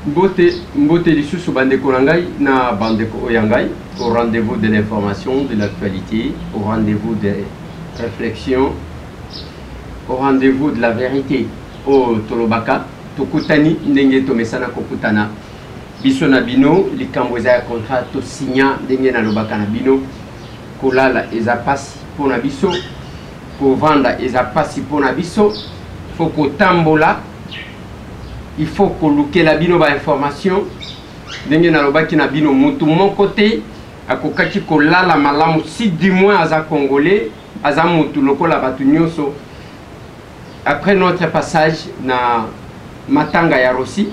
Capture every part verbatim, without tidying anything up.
Mbote, mbote lisusu bandeko nangai na bandeko oyangai au rendez-vous de l'information, de l'actualité, au rendez-vous des réflexions, au rendez-vous de la vérité. Au Tolobaka, Tokutani, Ndenge Tomesana Kokutana, Biso na bino, likambo eza ya contrat to signa ndenge na lobaka na bino, kolala eza pasi pona biso, kovanda eza pasi pona biso, faut kotambola. Il faut que nous la bino ba information ndenge na lobaki na bino mutu mon côté akokaki ko lala malamu si du moins aza congolais aza mutu lokola batu nyonso. Après notre passage na Matanga ya Rossi,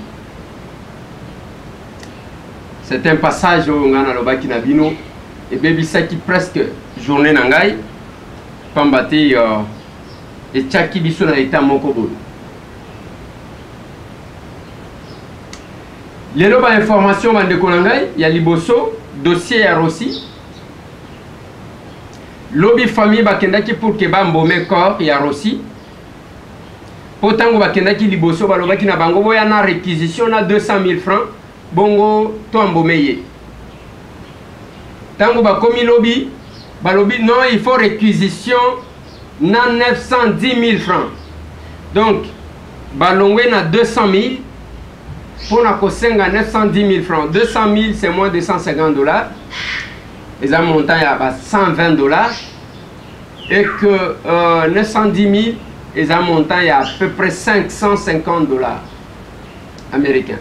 c'est un passage où on a lobaki na bino et bebisaki presque journée nangai pambati euh, et tchaki biso na état moko boy. Les loba information bande konangai ya liboso dossier ya Rossi. Lobby famille bakendaki pour que ba mbome corps ya Rossi. Potango bakendaki liboso balobaki na bango boya na réquisition na deux cent mille francs bongo to mbomeye. Tango bakomi lobby balobi non, il faut réquisition na neuf cent dix mille francs. Donc balongwe na deux cent mille pour na kosenga neuf cent dix mille francs. Deux cent mille c'est moins de cent cinquante dollars. Et un montant il y a cent vingt dollars. Et que euh, neuf cent dix mille et un montant il y a à peu près cinq cent cinquante dollars américains.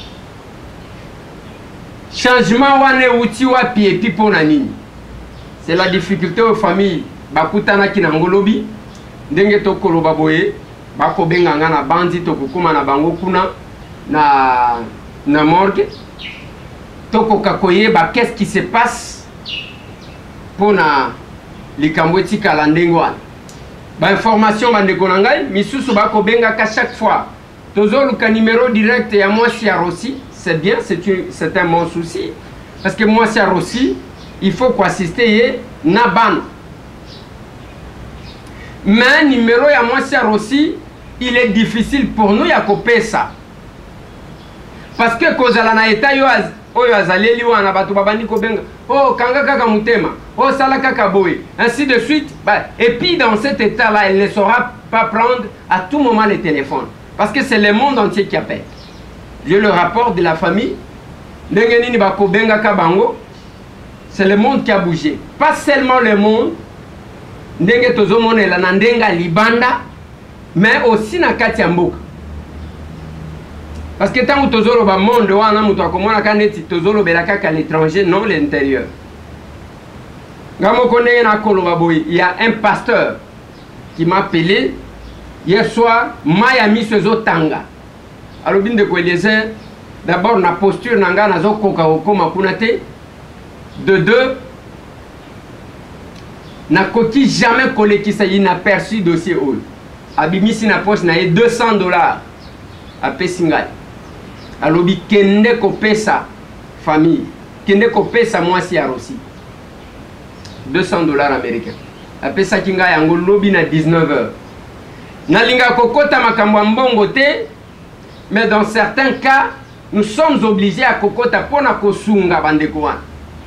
Changement wane uti wapi et puis pour nani. C'est la difficulté aux familles. Bakutana ki na ngolobi. Ndenge to koloba boye. Bako benga na bandi to kukuma na bango kuna. Na, na morgue toko kakoye ba qu'est-ce qui se passe pour na likambweti kalandengwa ba information bandeko nangai misusu bako benga ka chaque fois tozolu ka numéro direct ya moi si ya Rossi. C'est bien, c'est c'est un bon souci parce que moi si ya Rossi il faut quoi assister na ban mais numéro ya moi si ya Rossi il est difficile pour nous ya copier ça. Parce que kozala na eta yo az oyo azaleli wana batu babandi ko benga oh kanga kaka mutema oh sala kaka boy ainsi de suite. Bah, et puis dans cet état là elle ne saura pas prendre à tout moment le téléphone parce que c'est le monde entier qui appelle. J'ai le rapport de la famille ndenge nini bako benga ka bango, c'est le monde qui a bougé, pas seulement le monde ndenge tozomonela na ndenga libanda mais aussi na kati ya mboka. Parce que tant que tozolo ba monde wana mutu akomona kaneti tozolo belaka ka l'étranger non l'intérieur. Ngamo konenge na koloba boy, il y a un pasteur qui m'a appelé hier soir Miami sezo tanga. Alors binde ko Eliezer d'abord na posture nanga nazo koka okoma kunate de deux na koki jamais kolekisa inaperçu dossier oul. Abimisi na poche na deux cents dollars à Pessingal. Alobi kende ko pesa famille kende ko pesa moi si ya Rossi deux cents dollars américains a pesa kinga yango lobi na dix-neuf heures na linga kokota makambo mbongo te mais dans certains cas nous sommes obligés à kokota pona kosunga bandeko wana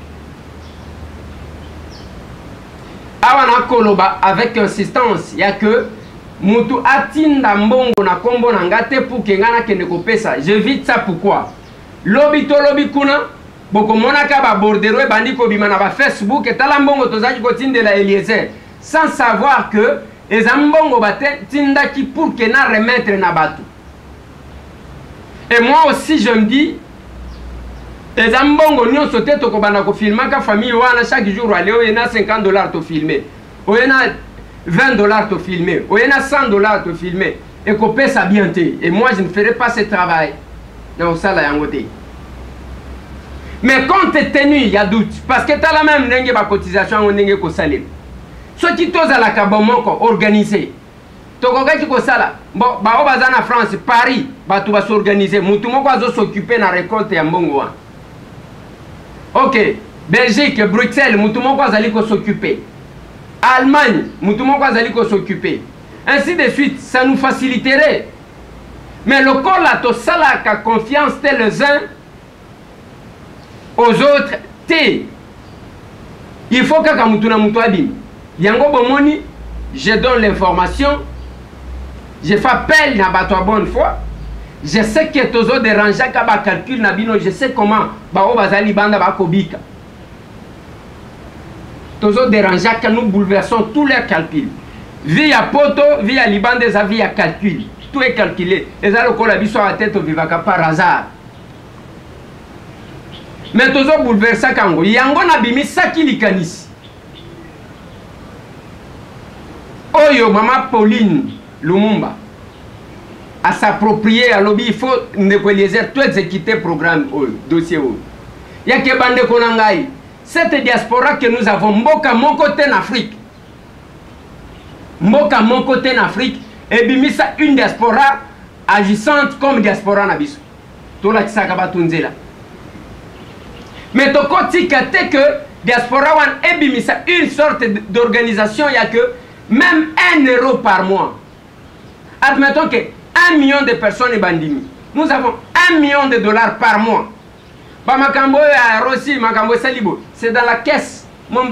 awana koloba avec insistance ya que mutu atinda mbongo na kombo na ngate pour que ngana kende ko pesa. Je vite ça pourquoi lobi to lobi kuna boko mona ka ba bordero e bandi ko bima na ba Facebook et tala mbongo tozaki ko tindela Eliezer sans savoir que eza mbongo bate tinda ki pour que na remettre na batu. Et moi aussi je me dis eza mbongo nyonso te to ko bana ko filma ka famille wana chaque jour aller o na cinquante dollars to filmer o na vingt dollars te filmer, ou il y a cent dollars te filmer, et qu'on paie ça bien. Et moi, je ne ferai pas ce travail. Donc, ça, là, il y a mais quand tu es tenu, il y a doute. Parce que tu as la même nengue de cotisation, on nengue ko salim. Ce qui t'ose à la kabomoko organisé. Tu as ko sala. Bon, bah, au bazar en France, Paris, bah, tu vas s'organiser. Moutou moko va s'occuper de la récolte et mbongo. Ok, Belgique, Bruxelles, moutou moko va s'occuper. Allemagne, Moutoumoko Azali ko s'occuper. Ainsi de suite, ça nous faciliterait. Mais le corps là, to sala ka confiance les uns aux autres, te. Il faut que Kamutuna Mutwabim. Yango Bomoni, je donne l'information, je fais appel à la bonne foi. Je sais que tozo déranger kaba calcul nabino, je sais comment bao bazali banda ba kobika. Tozo déranger que nous bouleversons tous les calculs. Via poto, via liban des avis à calcul. Tout est calculé. Et ça le cola biso à tête au vivaka par hasard. Mais tozo bouleverser kango. Yango nabimi saki likanis. Oyo mama Pauline Lumumba à s'approprier à lobby, il faut nécoliser tout exécuter programme au dossier. Il y a que bande konangai. Cette diaspora que nous avons, mboka mon côté en Afrique. Mboka mon côté en Afrique. Et bimisa une diaspora agissante comme diaspora nabiso. Tout là qui s'akabatunzela. Mais to koti kate que diaspora wan et bimisa une sorte d'organisation, il y a que même un euro par mois. Admettons que un million de personnes est bandimi. Nous avons un million de dollars par mois. C'est dans la caisse.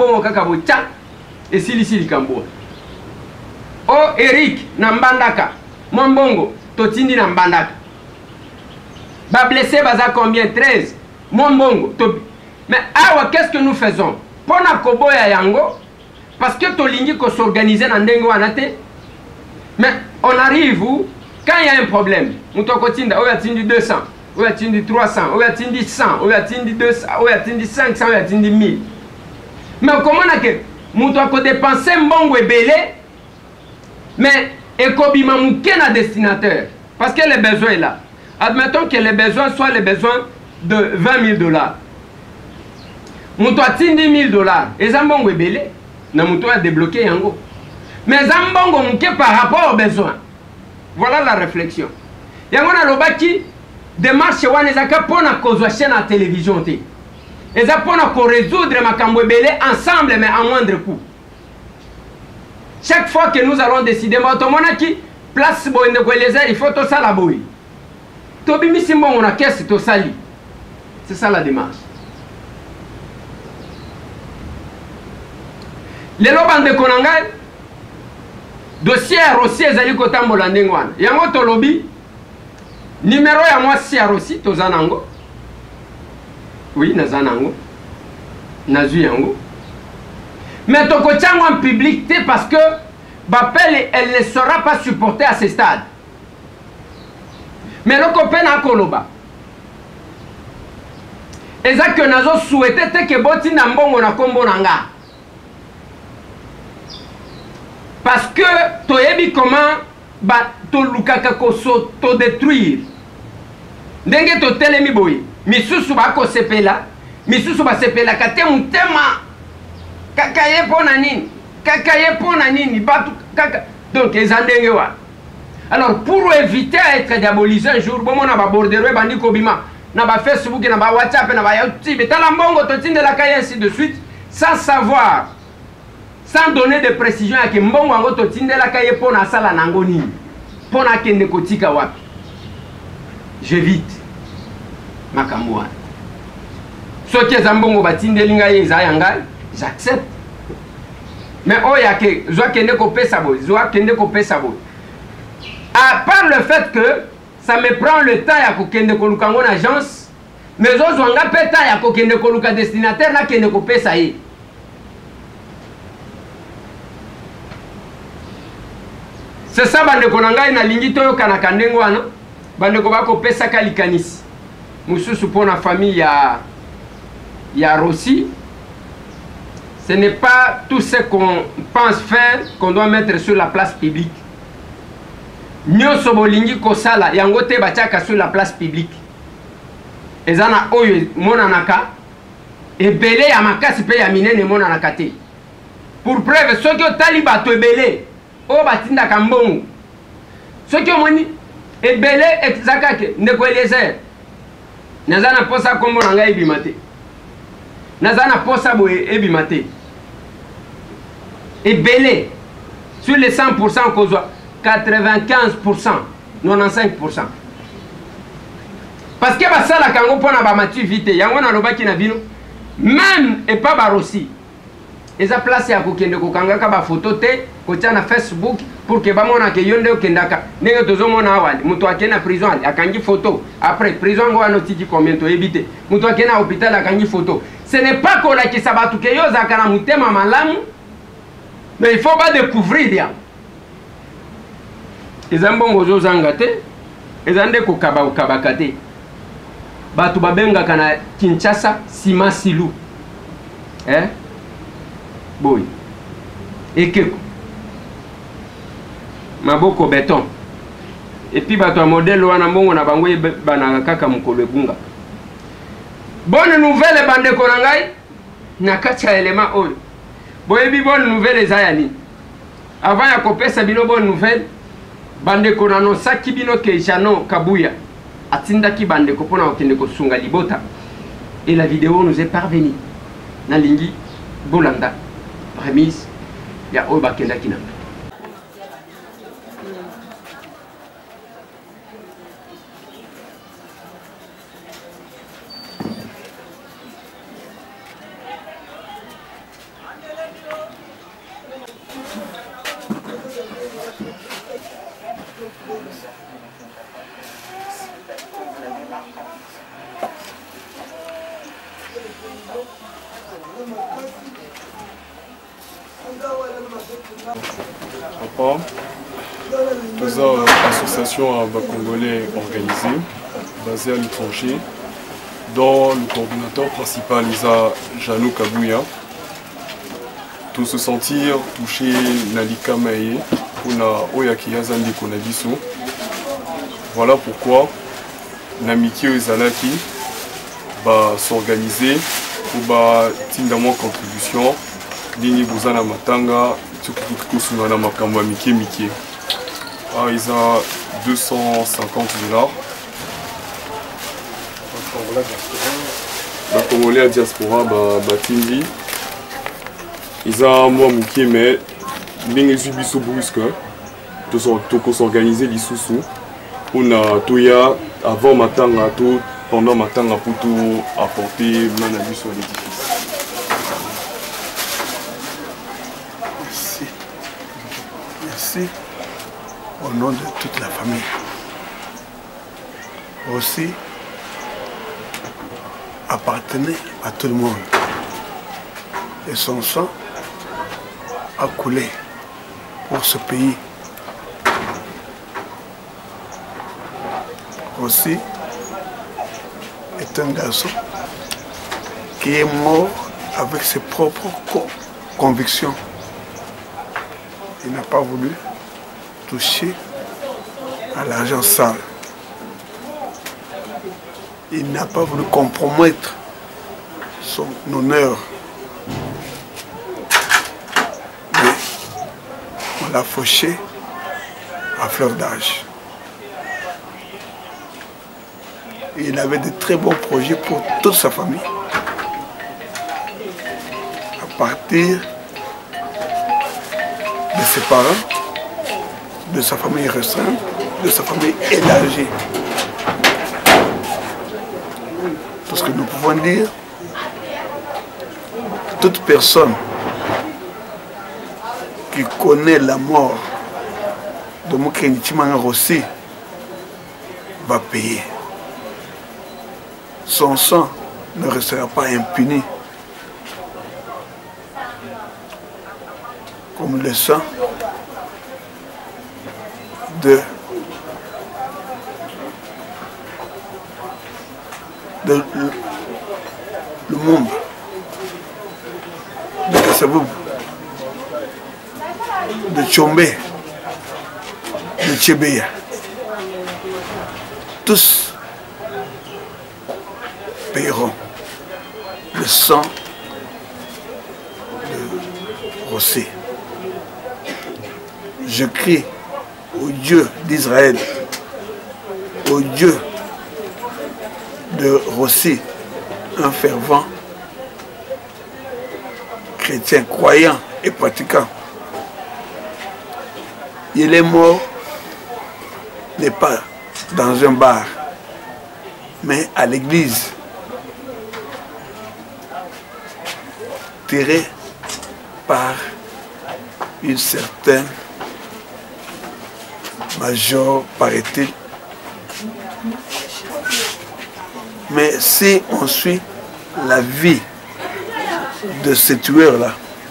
Et si ici Kambo. Oh Eric Nambandaka. Mombongo. Totindi Nambandaka. Ba blessé baza combien? treize. Mombongo. Mais awa, qu'est-ce que nous faisons? Pona Koboya Yango. Parce que Tolingi ko s'organiser dans Ndengo Anate. Mais on arrive où, quand il y a un problème, on a attendu deux cents, on a attendu trois cents, on a attendu cent, on a attendu deux cents, on a attendu cinq cents, on a attendu mille. Mais comment on a que on a dépensé un bon belé, mais et kobima mouken à destinataire. Parce que les besoins est là. Admettons que les besoins soient les besoins de vingt mille dollars. On a attendu mille dollars. Et ça bon belé, on a débloqué yango. Mais Zambongo mouké par rapport aux besoins. Voilà la réflexion. Yangona lobaki démarche wanezaka pona kozwa chaîne à télévision té. Eza pona ko résoudre makambo belé ensemble mais à moindre coût. Chaque fois que nous allons décider motomonaki place boende ko les il faut to sala boy. To bimi simbo on a caisse to sali. C'est ça la démarche. Les lobande konangai dossier Rossi ezali kotambola ndenge wana. Yango tolobi numéro ya mwasi ya Rossi tozanango. Oui, nazanango. Nazu yango. Mais tokochango en public parce que Bapel elle ne sera pas supportée à ce stade. Mais le copain na koloba. Eza que nazo souhaité te que boti na mbongo na kombo nanga. Parce que toyebi comment ba to lukaka ko so to détruire. Ndenge to telemi boy. Misusu ba ko sepela, misusu ba sepela kate mutema. Kakaye pona nini? Kakaye pona nini? Batu kaka. Donc ezandenge wa. Alors pour éviter à être diabolisé un jour, bon na ba bordereau bandi ko bima, na ba Facebook na ba WhatsApp na ba YouTube, tala mbongo to tinde la kaye ainsi de suite, sans savoir. Sans donner de précision à que mbongo ango to tindela kaye pona sala nango nini pona kende kotika wapi. J'évite makambo wana. Soki eza mbongo batindeli ngai eza ya ngai, j'accepte. Mais oya ke zwa kende kopesa boy, zwa kende kopesa boy. À part le fait que ça me prend le temps ya kokende koluka ngo na agence, mais ozwanga peta ya kokende koluka destinataire na kende kopesa ye. C'est ça, bande konanga na lingi toyo kana kandengo wana. Bande ko bako pesa kalikanisi. Mususu pour la famille ya ya Rossi. Ce n'est pas tout ce qu'on pense faire qu'on doit mettre sur la place publique. Nyoso bolingi ko sala yango te bachaka sur la place publique. Ezana oyo monanaka ebele ya makasi pe ya minene monanaka te. Pour preuve soki otaliba to ebele o batinda kambongo soki omoni ebele ezakake ndeko Eliezer nazana posa kombo na ngai ebima te, nazana posa boye ebima te. Ebele sur les cent pour cent kozwa quatre-vingt-quinze pour cent quatre-vingt-quinze pour cent. Parce que basala kango pona ba matu vite yango na lobaki na bino même et pas barosi. Eza place ya kokende kokanga ka ba photo te kotia na Facebook pour que bamona ke yonde okendaka ndenge tozomona awali muto akena prison ali akangi photo après prison ngo anotiki combien to éviter muto akena hôpital akangi photo. Ce n'est pas qu'on a qui sabatu ke yo zakana mutema malamu, mais il faut pas découvrir ya ezambongo zo zangate ezande ko kaba ukabakate batu babenga kana Kinshasa Sima Silu eh boy ekeko maboko béton et puis bato modèle wana mbongo na bango bana kaka mukolo egunga. Bonne nouvelle bande ko nangai na kacha elema oyo boyebi bonne nouvelle ezayani avant ya kopesa bino bonne nouvelle bande ko nano saki bino ke Jano Kabuya atinda ki bande ko pona okende ko sunga libota et la vidéo nous est parvenue na lingi bolanda remise ya oyo bakenda kina. Papa, nous avons une association à Congolais organisée, basée à l'étranger, dont le coordinateur principal est Jano Kabuya. Tout se sentir touché Nalika Maye, pour Oyaki Yazandi Konabiso. Voilà pourquoi Namiki Ozalaki va s'organiser pour Tindamo contribution. Dini Buzana Matanga, Tukukusuna Makamba Miki Miki. Ah, ils ont deux cent cinquante dollars. La Congolais à diaspora, Batindi. Ils ont moi Miki, mais bien exubis au brusque. Tout s'organiser les sous-sous. On a Toya avant Matanga, tout pendant Matanga pour tout apporter Manabu sur l'édifice. Merci au nom de toute la famille. Aussi appartenait à tout le monde. Et son sang a coulé pour ce pays. Aussi est un garçon qui est mort avec ses propres convictions. Il n'a pas voulu toucher à l'argent sale. Il n'a pas voulu compromettre son honneur. Mais on l'a fauché à fleur d'âge. Il avait de très bons projets pour toute sa famille. À partir de ses parents, de sa famille restreinte, de sa famille élargie. Parce que nous pouvons dire, toute personne qui connaît la mort de Moukeni Chimanga Rossi va payer. Son sang ne restera pas impuni. Comme le sang de, de Lumumba, de Kasavubu, de Tchombe, de Tchebeya. Tous paieront le sang de Rossi. Je crie au Dieu d'Israël, au Dieu de Rossi, un fervent chrétien, croyant et pratiquant. Il est mort n'est pas dans un bar, mais à l'église, tiré par une certaine major, paraît-il. Mais si on suit la vie de ces tueurs-là,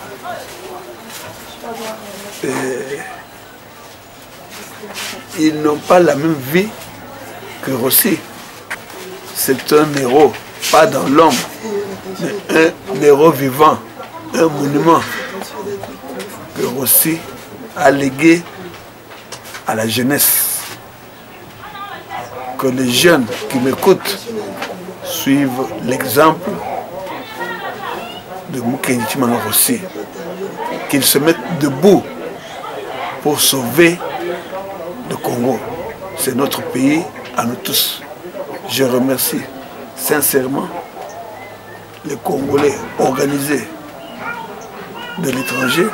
ils n'ont pas la même vie que Rossi. C'est un héros, pas dans l'ombre, mais un héros vivant, un monument que Rossi a légué à la jeunesse. Que les jeunes qui m'écoutent suivent l'exemple de Mukendi Manga Rossi, qu'ils se mettent debout pour sauver le Congo. C'est notre pays à nous tous. Je remercie sincèrement les Congolais organisés de l'étranger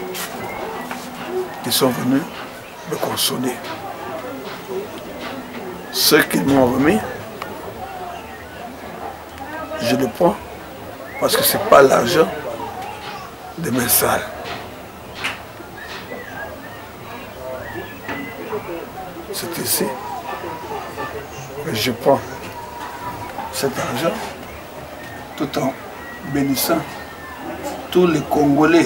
qui sont venus me consoler. Ce qu'ils m'ont remis, je le prends parce que ce n'est pas l'argent de mes salles. C'est ici que je prends cet argent tout en bénissant tous les Congolais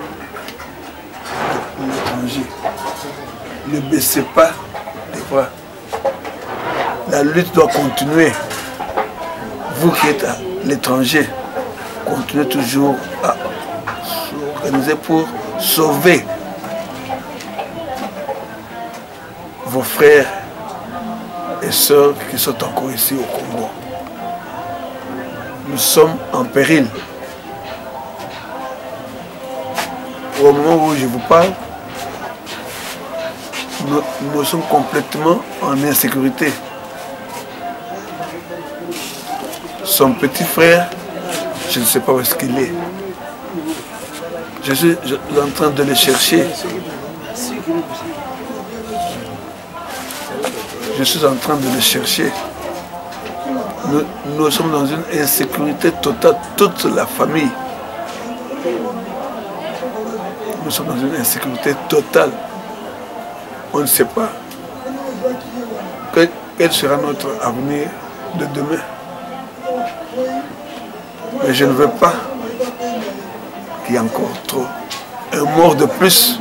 de l'étranger. Ne baissez pas les bras. La lutte doit continuer. Vous qui êtes à l'étranger, continuez toujours à s'organiser pour sauver vos frères et sœurs qui sont encore ici au Congo. Nous sommes en péril. Au moment où je vous parle, nous, nous sommes complètement en insécurité. Son petit frère, je ne sais pas où est-ce qu'il est. Je suis en train de le chercher. Je suis en train de le chercher. Nous, nous sommes dans une insécurité totale, toute la famille. Nous sommes dans une insécurité totale. On ne sait pas quel, quel sera notre avenir de demain. Mais je ne veux pas qu'il y ait encore trop. Un mort de plus.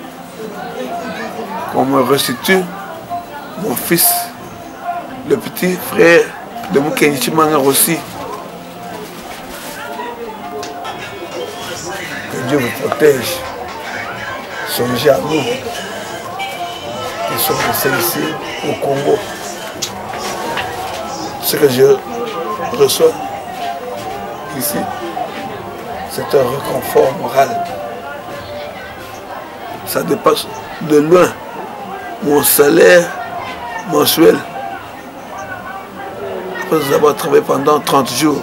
Qu'on me restitue mon fils, le petit frère de Mukendi Manga Rossi. Que Dieu vous protège. Songez à nous qui sommes restés ici au Congo. Ce que je reçois ici, c'est un réconfort moral. Ça dépasse de loin mon salaire mensuel. Après avoir travaillé pendant trente jours,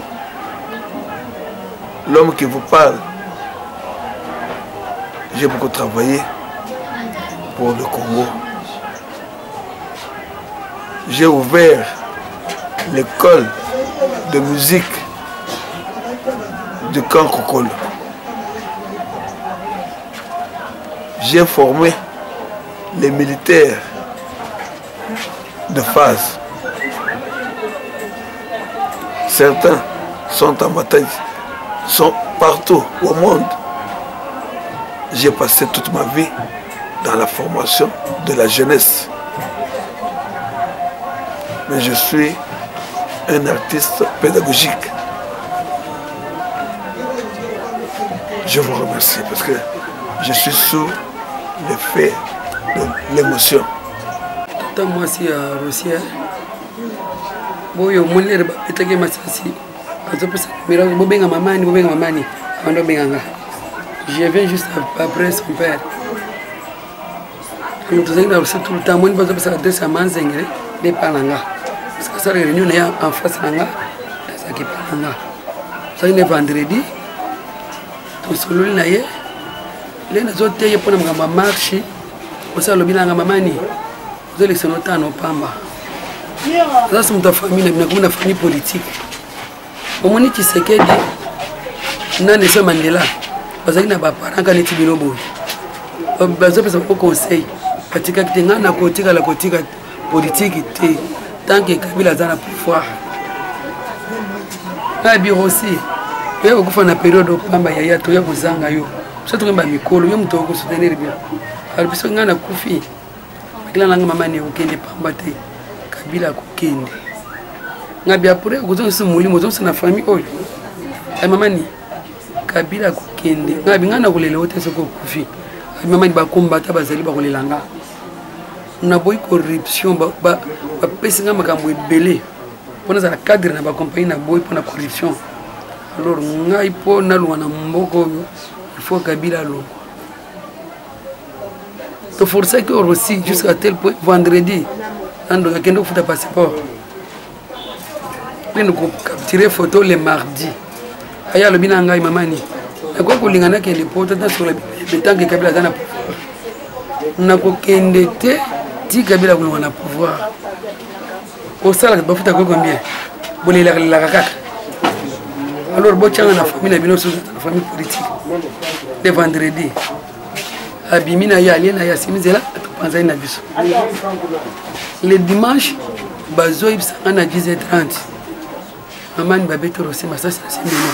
l'homme qui vous parle, j'ai beaucoup travaillé pour le Congo. J'ai ouvert l'école de musique de Camp Kokolo. J'ai formé les militaires de phase. Certains sont en bataille, sont partout au monde. J'ai passé toute ma vie dans la formation de la jeunesse. Mais je suis un artiste pédagogique. Je vous remercie parce que je suis sous l'effet de l'émotion. Tata moi si à Russie. Boyo monere ba etake masasi. Azopesa miracle bobenga mamani bobenga mamani. Ando benganga. Je viens juste après son père. Nous tous ensemble tout le temps moi pas ça adresse à Manzengere des palanga. Parce que ça réunion est en face nanga. Ça qui palanga. Ça est vendredi. Tout solo naie. Les autres y pour na marché. Pour ça lobby nanga mamani. vous allez se noter en Opamba. Ça, c'est ma famille, une famille politique. Au moment où tu sais que Nelson Mandela, parce qu'il n'a pas parlé quand il était binobo. Parce que c'est un conseil. Parce que tu as un côté à la côté politique, tant que Kabila a un pouvoir. Ah, bien aussi. Il y a une période où il y a tout le monde qui a eu. C'est tout le monde qui a eu. Il y a tout le monde qui a eu. Alors, si on a un koufi, il y a un maman qui a eu. Kabila kokende ngabi apure kuzo muli mozo na famille oyo ay mama ni Kabila kokende ngabi ngana kulela wote soko kufi ay mama ni ba kombata bazali ba kolelanga na boy corruption ba ba pesinga makambo ebele pona za cadre na ba compagnie na boy pona corruption alors ngai pona lwana mboko oyo il faut Kabila lo to forcer que aussi jusqu'à tel point vendredi ando akendo futa passeport nino ko capturer photo le mardi aya lo bina ngai mamani nako kolingana ke le poto ta sur le temps que Kabila zana nako kende te ti Kabila ko na pouvoir au sala ba futa ko combien bolé la la kaka alors bo changa na famille na bino so na famille politique de vendredi abimina ya aliena ya simizela to panza na biso. Le dimanche, bazo ibsanga na dix heures trente. Maman babeto rosi masasi na sembeno.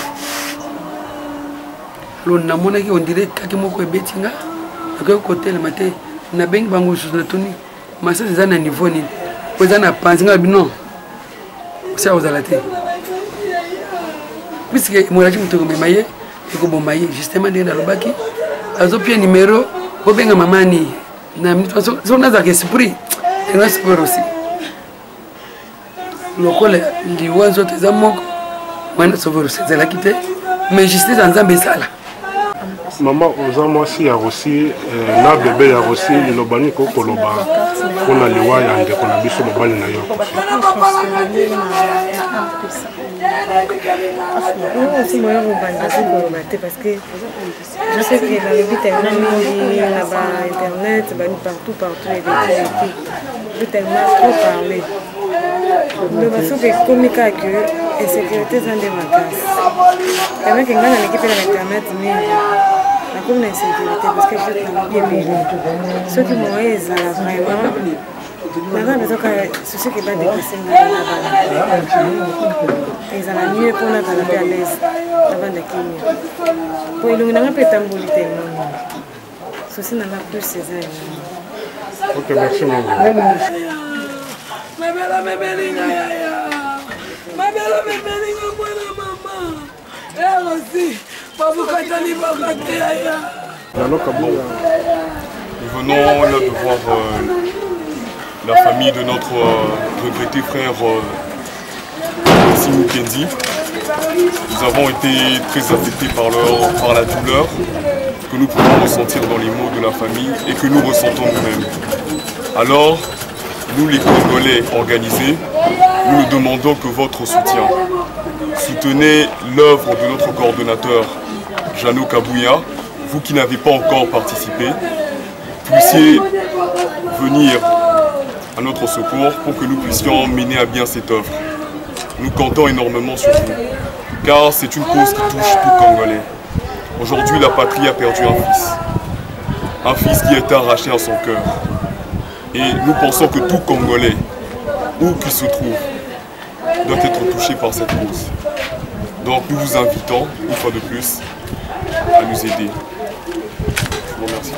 Lo namona ki on dirait kaki moko ebetinga. Akoko côté le matin na bengi bango sous na tuni. Masasi za na niveau ni. Poza na panzinga bino. Ça vous allez ter. Puisque moi je me trouve maye, eko bomaye justement de na lobaki. Azo pia numéro, ko benga mamani. Na mtu so na za esprit. Et là, c'est aussi. Le col du oiseau des amours, moi, c'est aussi. C'est la quitter. Mais juste dans un bessala. Maman, aux amours, il y a aussi, là, bébé, il y a aussi, il y a aussi, Koloba, on a les lois, il y a des conabis sur le bal, il y a aussi. Parce que je sais que dans le but, il y a Internet, partout, partout, et des je veux tellement trop parler. Le bateau est comique que la sécurité sont des vacances. Quand même, quand on a l'équipe de l'Internet, la commune est sécurité parce que je suis bien aimé. Ceux qui m'ont aidé, vraiment, maintenant, ils ont ceci qui va dépasser la ils ont mieux pour nous à l'aise avant de Kenya. Pour illuminer un peu tambour tellement. Ceci n'a pas plus ces années. Ok, merci maman. Nous venons là de voir euh, la famille de notre euh, regretté frère euh, Simou Kendi. Nous avons été très affectés par, leur, par la douleur que nous pouvons ressentir dans les mots de la famille et que nous ressentons nous-mêmes. Alors, nous les Congolais organisés, nous nous demandons que votre soutien. Soutenez l'œuvre de notre coordonnateur Jano Kabouya, vous qui n'avez pas encore participé, puissiez venir à notre secours pour que nous puissions mener à bien cette œuvre. Nous comptons énormément sur vous, car c'est une cause qui touche tout Congolais. Aujourd'hui, la patrie a perdu un fils, un fils qui est arraché à son cœur. Et nous pensons que tout Congolais, où qu'il se trouve, doit être touché par cette cause. Donc nous vous invitons, une fois de plus, à nous aider. Je vous remercie.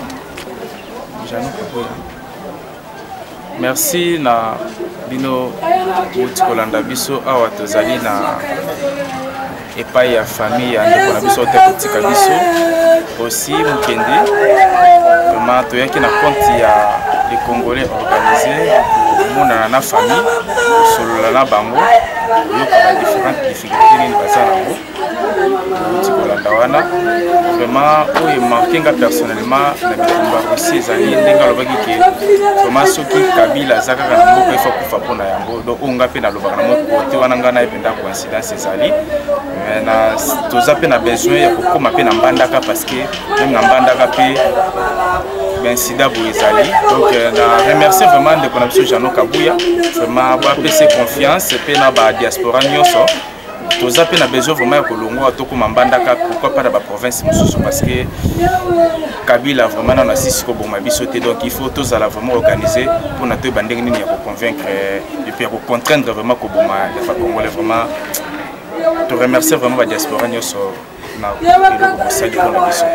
Merci na bino muti kolanda biso awa tozali na epai ya famille ya ndeko na biso te kotika biso aussi mokende vraiment toyaki na compte ya les Congolais organisés monana na famille kosolola na bango yoka ba différentes difficultés nini baza nango muti kolanda wana vraiment oyo marqué nga personnellement na bitumba aussi ezali ndenge alobaki ke vraiment soki Kabila aza kaka na mboka efa kufa mpona yango donc oyo nga mpe nalobaka na moko kote wana ngai na ependa coïncidence ezali toza mpe na besoin ya kokóma mpe na mbandaka parce que même na mbandaka mpe ben sida boezali. Donc na remercier vraiment de connexion Jano Kabuya, vraiment ba pese confiance pe na ba diaspora nyonso. Toza pe na besoin vraiment ko longo to ko mambandaka, pourquoi pas dans la province mususu, parce que Kabila vraiment na sisi ko boma biso te, donc il faut tous la vraiment organiser pour na to bandeng nini ya ko convaincre et puis ko contraindre vraiment ko boma ya Congolais. Vraiment te remercier vraiment la diaspora nyonso na ko sali ko na biso.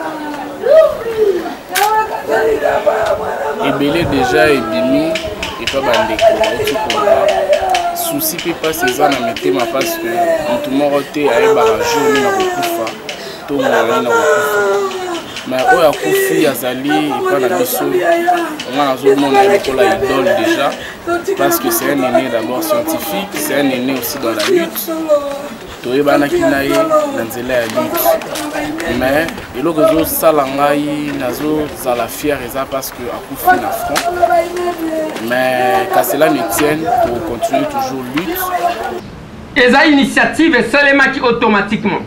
Ebele déjà ebimi et pas bandeko otukola souci peut pas saisir na metema parce que mutu moko te ayebaka jour na kokufa to mwana na kokufa, mais oyo akufi azali epa na biso nga nazomona ye lokola idole déjà parce que c'est un aîné d'abord scientifique, c'est un aîné aussi dans la lutte, toyebanaki na ye na nzela ya lutte, mais eloko ezosala ngai nazozala fier eza parce que akufi na front, mais qu'à cela ne tienne, pour continuer toujours lutte. Eza initiative esalemaki automatiquement.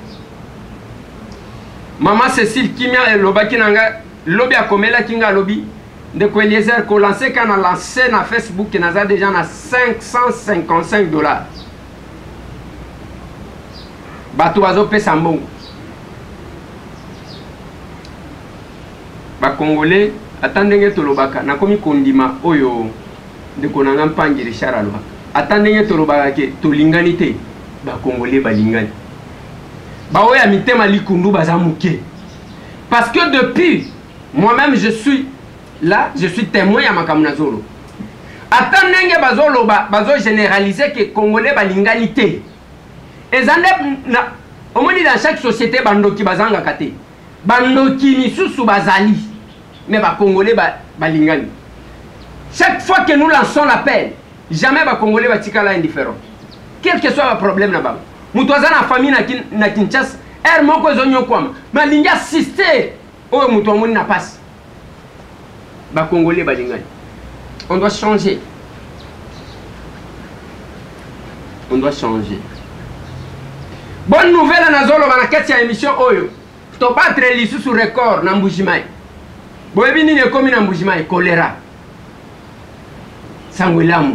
Maman Cécile Kimia et Lobaki Nanga, Lobby a comela Kinga Lobby, de quoi Eliezer qu'on lancé quand on a lancé na Facebook, qui n'a déjà na cinq cent cinquante-cinq dollars. Bato azo pe sambongo. Ba Congolais, attendez to lobaka, na komi kondima oyo de konanga mpangi Richard Alobaka. Attendez to lobaka ke to linganité, ba Congolais ba lingani. Ba oya mitema likundu bazamuke. Parce que depuis, moi-même je suis là, je suis témoin à Makamuna Zolo. Attendez bazolo bazo généraliser que Congolais ba linganité. Et na au moins dans chaque société bandoki bazanga kate. Bandoki misusu bazali. Mais ba Congolais ba balingani. Chaque fois que nous lançons l'appel, jamais ba Congolais ba tikala indifférent. Quel que soit le problème là-bas. Mutoza na famille na kin na Kinshasa, er moko zonyo kwama. Malinga sister oyo muto amoni na passe. Ba Congolais balingani. On doit changer. On doit changer. Bonne nouvelle nazolo banakati ya émission oyo. To battre lisu sur record na Mbujimai. Boyebi nini ekomi na Mbujimai choléra. Sangwelamu.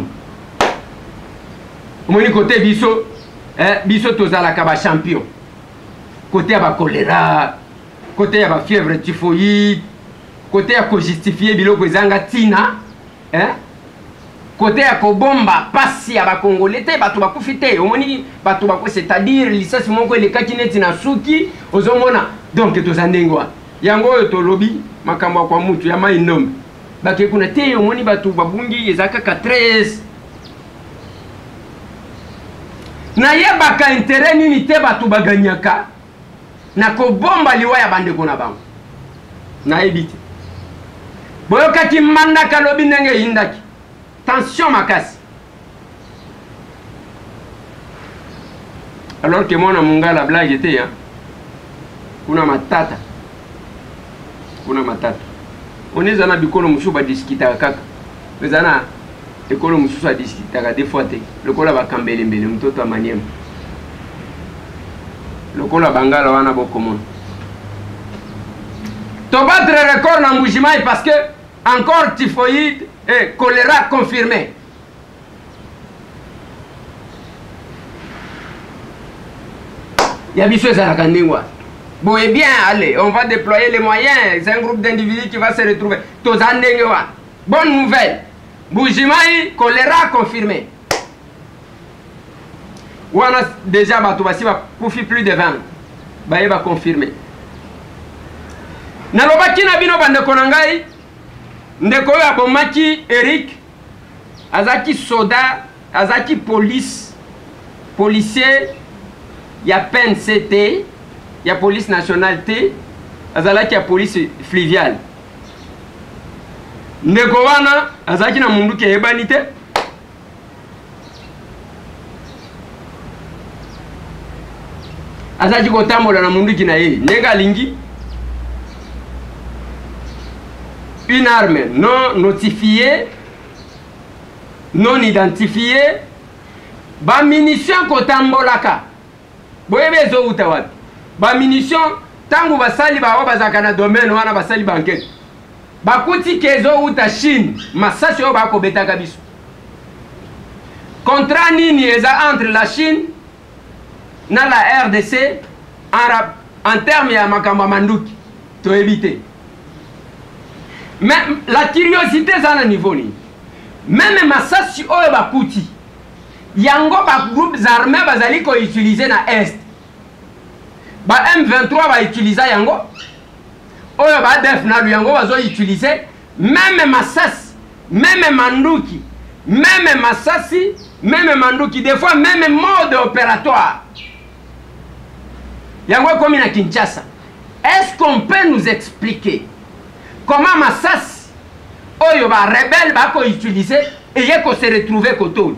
Omoni côté biso eh biso tozalaka ba champion. Côté ya ba choléra, côté ya ba fièvre typhoïde, côté ya ko justifier biloko ezanga tina, eh? Côté ya ko bomba pasi ya ba Congolais te bato bakufite omoni bato bako, c'est-à-dire lisasi moko elekaki neti na suki ozomona donc tozandengwa yango oyo tolobi makambo kwa mutu ya mai nombe bake kuna te omoni bato babungi ezaka ka treize na yebaka intérêt nini te bato baganyaka na ko bomba liwa ya bandeko na bango na ebite boyokaki mandaka lobi ndenge yindaki. Tension makasi. Alors que moi na munga la blague était hein. Kuna matata. Kuna matata. On est zana bikolo musu ba discuter kaka. Mais zana ekolo musu sa discuter ka des fois te. Lokola ba kambele mbele mtoto wa manyema. Lokola bangala wana bokomona. To battre record na Mbujimai parce que encore typhoïde et choléra confirmé. Yabiso Zarakandingwa. Bon, et bien, allez, on va déployer les moyens. C'est un groupe d'individus qui va se retrouver. Tozandengewa. Bonne nouvelle. Mbujimai, choléra confirmé. On a déjà battu, va couper plus de vingt. Bah, il va confirmer. Nalobaki na bino bande konangai. Ndeko ya bomaki Eric azaki soda azaki police policier ya P N C T ya police nationale T azalaki ya police fluviale. Ndeko wana azaki na mundu ke yebani te azaki kotambola na mundu ki na ye ndenge lingi une arme non notifiée, non identifiée, ba munition kotambolaka. Boyebe zo utawapi. Ba munition tangu basali ba wabazaka na domaine wana basali banquette. bakuti kezo uta Chine masasi oyo bakobetaka biso contrat nini eza entre la Chine na la R D C en, rap, en terme ya makambo ya manduki toyebi te. Mais la curiosité eza na niveau nini même masasi oyo bakuti yango ba groupes armés bazali ko utiliser na est ba M vingt-trois ba utiliser yango oyo ba def na yango bazo utiliser même masasi même manduki même masasi même manduki des fois même mode opératoire yango comme na Kinshasa. Est-ce qu'on peut nous expliquer comment masasi oyo ba rebelle ba ko utiliser et yeko se retrouver koto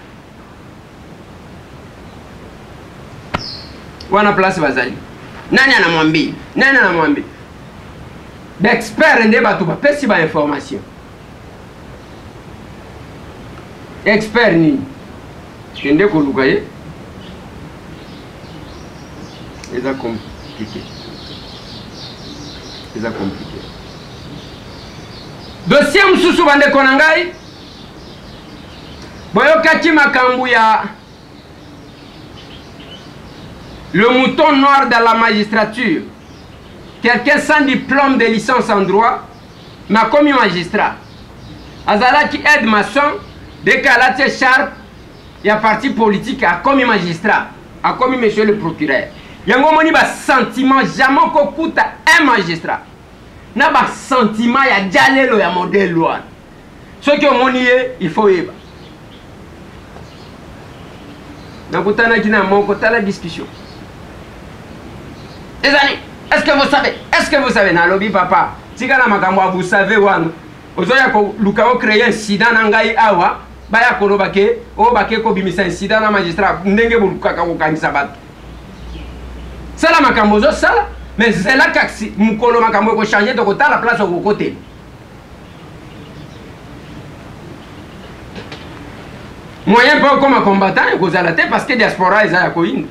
wana place bazali nani anamwambia nani anamwambia d'expert nde batu bapesi ba information expert ni kende koluka ye eza compliqué eza compliqué dossier mususu bandeko na ngai boyokaki makambo ya le mouton noir dans la magistrature. Quelqu'un sans diplôme de licence en droit m'a commis magistrat. Azala qui aide maçon, dès qu'elle a été sharp, il y a parti politique, a commis magistrat, a commis monsieur le procureur. Yango moni ba sentiment jamais ko kuta un magistrat. Na ba sentiment ya jalelo ya modèle loi. Ce que moni il faut yeba. Na kutana kina moko tala discussion. Les amis, est-ce que vous savez, est-ce que vous savez, na lobby papa, si kana makambo vous savez wana, ozoya ko lukao créer incident na ngai awa, baya ko lobake, o bake ko bimisa incident na magistrat, ndenge bulukaka ko kanisa bat. Sala makambo zo sala, mais c'est là que mukolo makambo ko changer de côté la place au côté. Moyen pas comme combattant ko zala te parce que diaspora eza ko ine.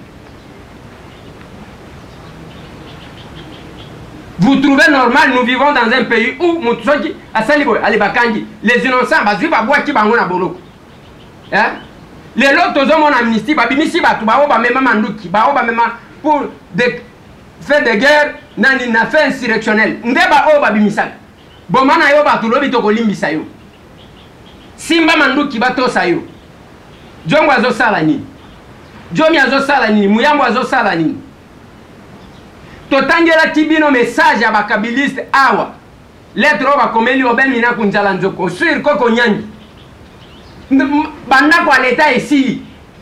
Vous trouvez normal, nous vivons dans un pays où Moutsoki, Asalibo, Alibakangi, les innocents, Bazui, Babouaki, qui Bangona Boloko. Les autres, ils ont mon amnistie, Babimisi, Batouba, Bamema Mandouki, Baoba Mema, pour faire des guerres, Nani n'a fait insurrectionnel. Ndeba O Babimisak. Bomana Yo Batulo Bitoko Limbisayo. Simba Mandouki Bato Sayo. Djongo Azo Salani. Djomi Azo Salani, Mouyambo Azo Salani. Totangela tibino message ya bakabiliste awa lettre oba komeli obemina kunjala nzoko sur koko nyangi banda kwa leta ici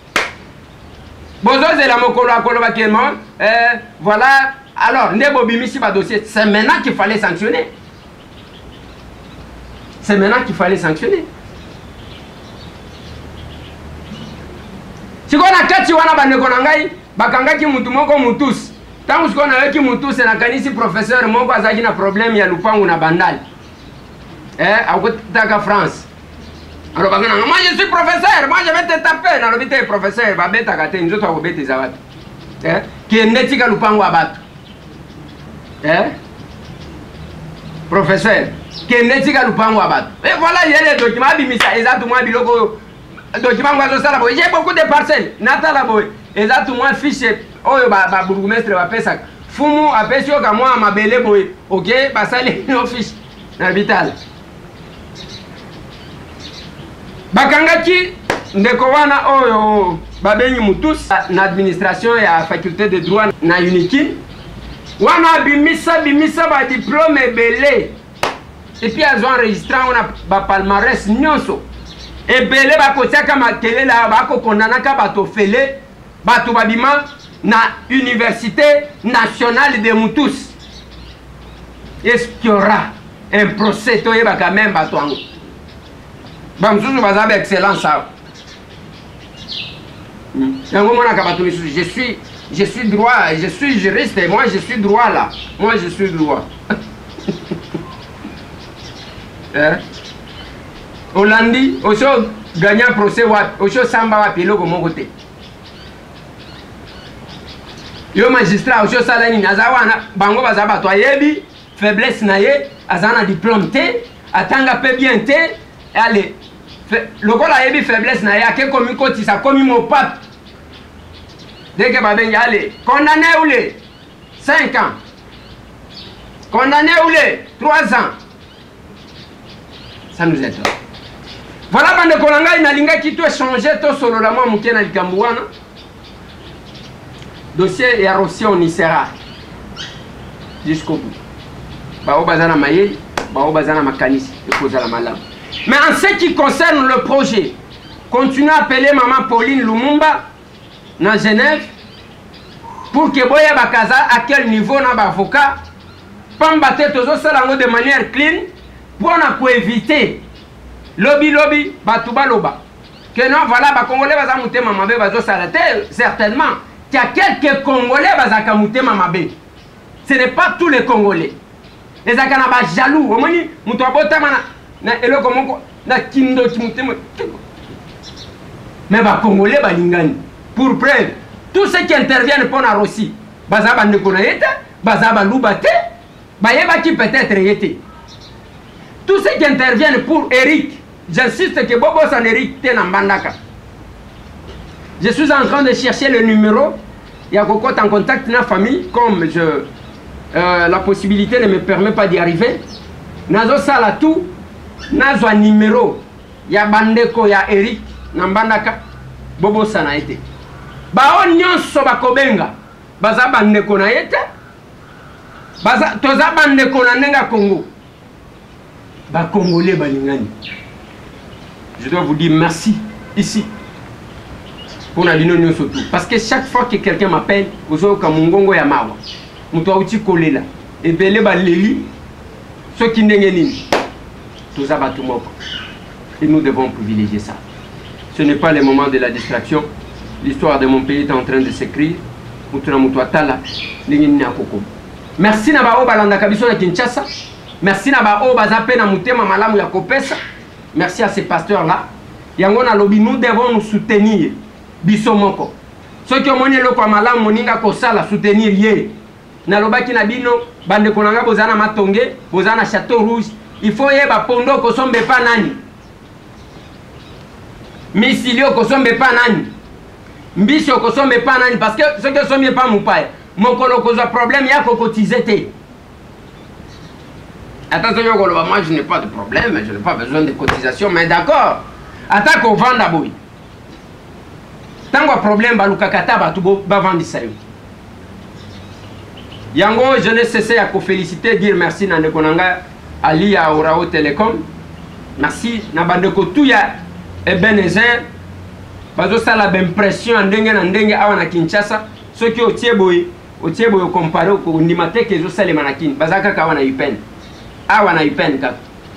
bozoze la mokolo akolo bakema euh voilà alors ndebo bimisi ba dossier c'est maintenant qu'il fallait sanctionner c'est maintenant qu'il fallait sanctionner sikona kati wana bandeko na ngai bakangaki mutu moko mutusi. Tant que on a eu qui moutou c'est la canisi professeur mon quoi ça qui na problème ya lupangu na bandali eh à côté de France alors moi je suis professeur moi je vais te taper na lobité professeur ba beta kate nzoto ko beta za watu eh qui netika lupangu abatu eh professeur qui netika lupangu abatu et voilà il y a les documents bimisa exactement biloko documents ngwazo sala bo j'ai beaucoup de parcelles natala boy exactement fiche oyo ba ba bourgmestre ba pesa fumu apesio ka mwa mabele boy OK basale no fiche na vital bakangaki ndeko wana oyo babenyi mutus na administration ya faculté de droit na Unikin wana bimisa bimisa ba diplôme belé et puis ils ont enregistré on ba palmarès nyonso et belé ba kotiaka makele la ba ko kondana ka bato fele bato babima na Université nationale de Moutous. Est-ce qu'il y aura un procès toyeba quand même batouango? Bamzouzou bazabe excellence. Je suis je suis droit, je suis juriste et moi je suis droit là. Moi je suis droit. Hein? Hollandi, aussi gagnant procès aussi samba wa pilo ko mon côté. Yo magistrat ocho salani nazawana bango bazaba to yebi faiblesse na ye azana diplôme te atanga pe bien te allez lokola yebi faiblesse na ya ke komi kotisa komi mo pape dès que babengi allez condamné ou les cinq ans condamné ou les trois ans ça nous aide. Voilà bande kolanga inalinga ki to changer to solo la moi muke na likambo wana dossier ya Rossi on y sera jusqu'au bout. Bao bazana maye, bao bazana makanisi et cause la malam. Mais en ce qui concerne le projet, continuez à appeler maman Pauline Lumumba dans Genève pour que boya bakaza à quel niveau na ba avocat pambate tozo salango de manière clean pour na ko éviter lobby lobby batuba loba que non voilà ba congolais baza mutema mabe bazo salater certainement qu'il y a quelques congolais baza ka mutema mabe. Ce n'est pas tous les congolais. Les akana ba jaloux au moni muto abotama na na eloko moko na kindo kimutema mais ba congolais ba lingani pour preuve tous ceux qui interviennent pour la Russie baza ba ndeko na yete baza ba lubate ba yeba qui peut-être yete tous ceux qui interviennent pour Eric j'insiste que Bobo San Eric te na mbandaka je suis en train de chercher le numéro il y a beaucoup en contact na famille comme je euh, la possibilité ne me permet pas d'y arriver nazo sala tout nazo un numéro ya bandeko ya Eric na mbandaka Bobo Sana ete ba nyonso bakobenga baza bandeko na yete baza toza bandeko na nenga Congo ba congolais balingani. Je dois vous dire merci ici pour la ligne surtout parce que chaque fois que quelqu'un m'appelle ozo ka mungongo ya mawa muto uti kolela et belé ba leli ceux qui ndengenini toza batu moko et nous devons privilégier ça. Ce n'est pas le moment de la distraction. L'histoire de mon pays est en train de s'écrire. Merci na ba o balanda kabiso na Kinshasa. Merci na ba o bazape na mutema malamu ya kopesa. Merci à ces pasteurs là. Yango na lobi nous devons nous soutenir biso moko. Ceux qui ont moni loko malamu moninga ko sala soutenir ye. Na lobaki na bino bande konanga bozana matonge, bozana Château Rouge. Il faut yeba pondo ko sombe pa nani. Misilio ko sombe pa nani. Mbisho ko sombe pa nani parce que ceux qui sombe pas mupaya. Mokolo ko za problème ya ko cotiser te. Attention yo koloba moi je n'ai pas de problème, je n'ai pas besoin de cotisation mais d'accord. Attaque au vendre boy. Tango problème baluka kata ba tubo ba vendre ça yo. Yango je ne cesse à féliciter dire merci na ndekonanga Ali à Orao Telecom. Merci na bandeko tout ya Ebenezer. Bazo sala impression ndenge na ndenge awa na Kinshasa. Ceux qui au tieboy au tieboy comparé au nimate que zo sale manakin. Bazaka kawa na ipen. Awa na ipen ka.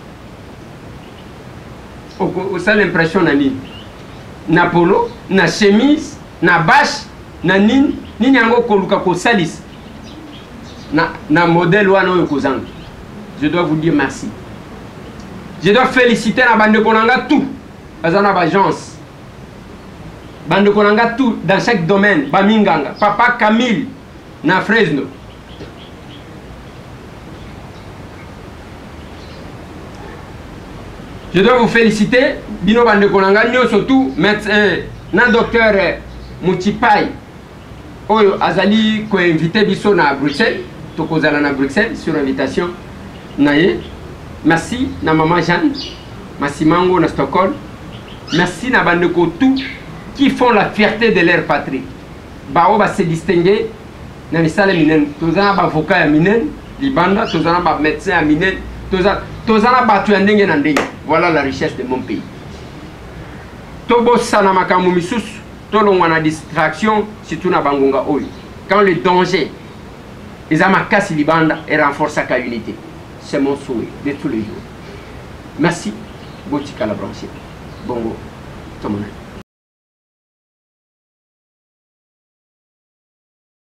Au sale impression na nini. Na polo, na chemise, na bash, na nini, nini yango koluka ko salis. Na na modèle wana oyo kozanga. Je dois vous dire merci. Je dois féliciter la bande konanga tout. Bazana ba agence. Bande konanga tout dans chaque domaine, Baminganga, Papa Camille na Fresno. Je dois vous féliciter, Bino bande konanga nyo surtout médecin na docteur Mutipai. Oyo azali ko invité biso na Bruxelles, tokozala na Bruxelles sur invitation. Naye. Merci na maman Jeanne, Massimango na Stockholm. Merci na bandeko tout qui font la fierté de leur patrie. Bao va se distinguer dans les salles minen. Tozana ba avocat ya minen, libanda, tozana ba médecin ya minen, tozana tozana ba tuandenge na ndenge. Voilà la richesse de mon pays. Tobo sana makamu misusu, tolongwa na distraction surtout na bangonga oyo. Quand le danger ezama kasi libanda et renforce sa unité. C'est mon souhait de tous les jours. Merci. Botika la branchée. Bongo. Tout le monde.